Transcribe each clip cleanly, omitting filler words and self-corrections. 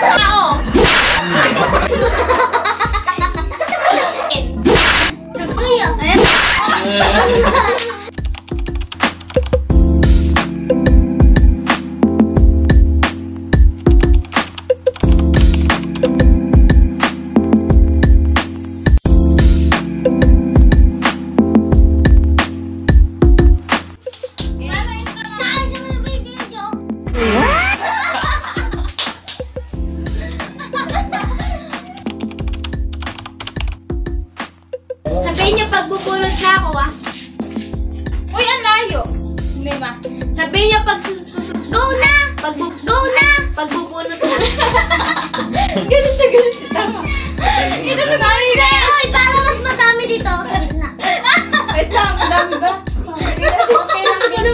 Tao! Sabihin niyo pagbubunot na ako, ah. Uy, ang layo. Hindi ma. Sabihin niyo go na! Pagbubunot na. Ganun si Tama. Ito sa namin na. Uy, para mas madami dito sa gitna. Wait lang, madami ba? Okay lang din.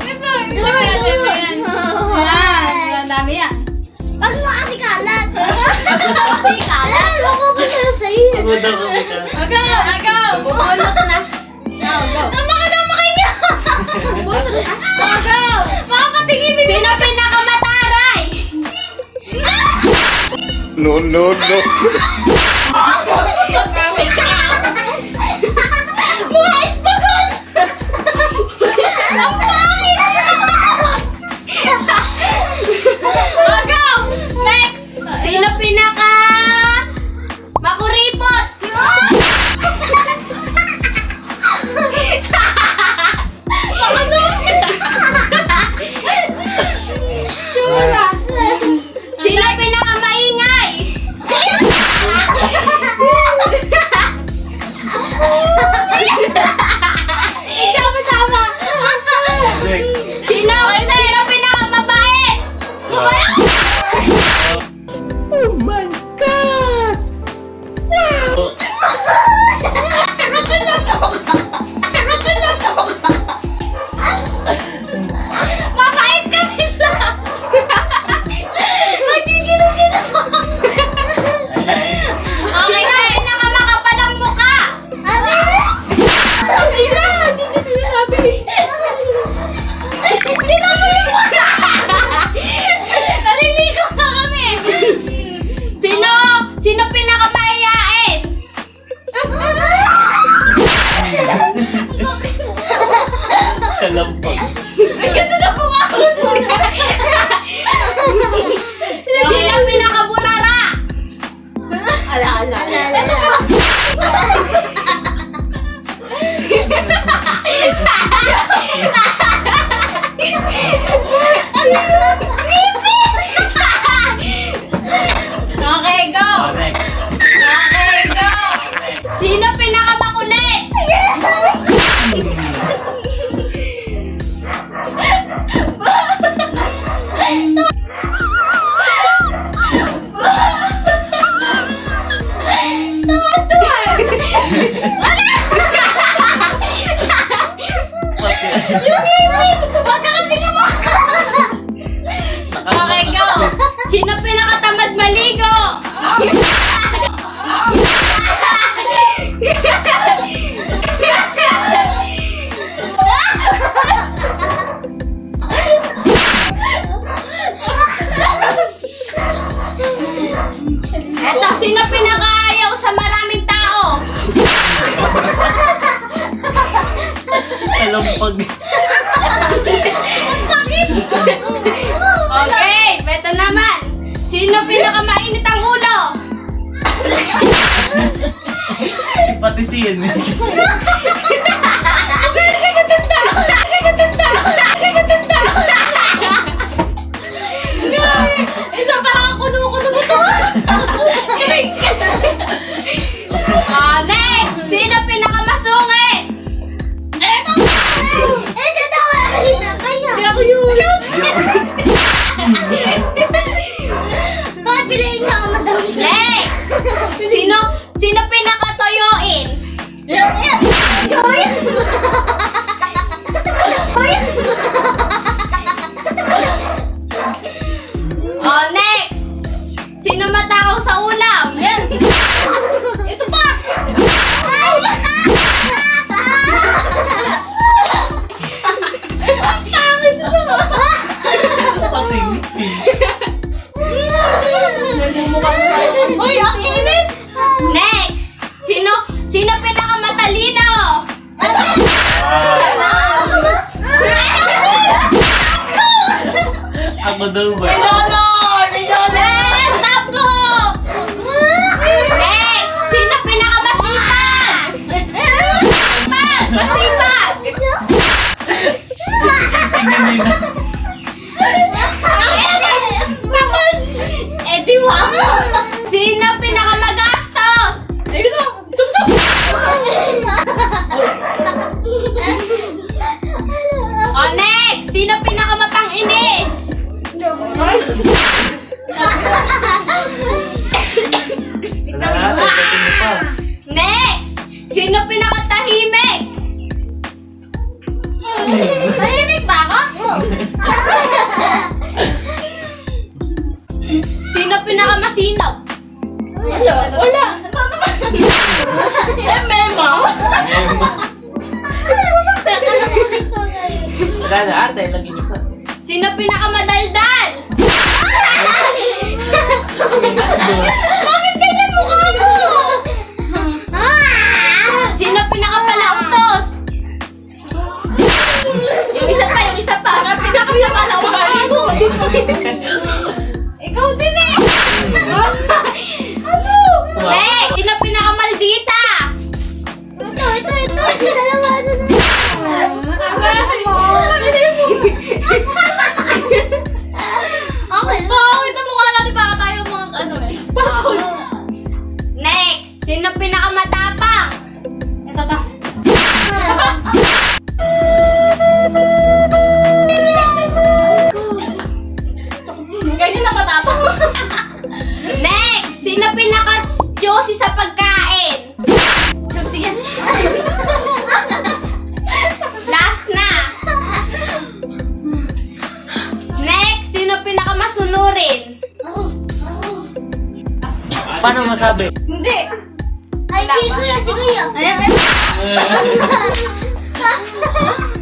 Yan, dami yan. Wag mo kasi kalat. Kasi kalat. Loko ba sa'yo sa'yo? Agaw! Bubunot na. Go. Nama kayo! Bubunot na. Agaw! Makapatingin mo. Sino pinakamataray? No. Mga espasol! Ang pangit! Agaw! Next! Sino pinaka makuripot? Chura! Sino pinaka maingay? Sama-sama! Sino pinaka mabait? Oh my God! Mabait ka nila! Nagkikilo-kilo! Okay na, pinakamakapal ang mukha! Hindi ko sinasabi. Hindi naman yung mukha! Naliligo na kami! Sino pinakamahiyain? Kalampag. Ang ganda na kumakot mo! Sino pinakabunara? Ala. Okay, go! Okay, go! Sino pinakamakulit? Okay, go! Sino pinakatamad maligo? Eto, sino pinakaayaw sa maraming tao? Kalampag. Sakit! Okay, beto naman. Sino pinakamainit ang ulo? Pati siyan. Isa parang kuno-kuno mo to. Next! Sino pinakamasungit? Ito daw! Kanya! Hindi ako yun. Bakit piliin niya ako madami siya? Next! Sino pinakatoyoin? Oh, next! Sino matakaw sa ulam? Ito pa! Pating. ako daw ba? May donor! May donor! Stop ko! Next! Sino pinakamasipag? Masipag! Tingnan nila. Di ba? Sino pinakamagastos? Ayun na! Sumsum! O next! Sino pinakamapang-inis? Wala nga, tapatin mo pa. Next! Sino pinakatahimik? Tahimik ba ako? Sino pinakamasinop? Wala! Memo! Wala na ate, lagi niyo pa. Sino pinakamadaldal? Bakit ganyan mukha mo? Sino pinakapalautos? Yung isa pa, yung isa pa. Pinakasama na ugali mo. Ikaw din eh. Ano? Next! Sino pinakamaldita? Ito. Dalawa na. Okay. Bakit ang mukha natin para tayo mga ano eh? Spasol. Next! Sino pinakamatapang? Ito ta. Ganyan na matapang. Next! Sino pinaka-juicy sa pagkain? Juicy yan. Last na. Next! Sino pinakamasunurin? Paano masabi? Hindi. Ay, si Kuya. Ayan.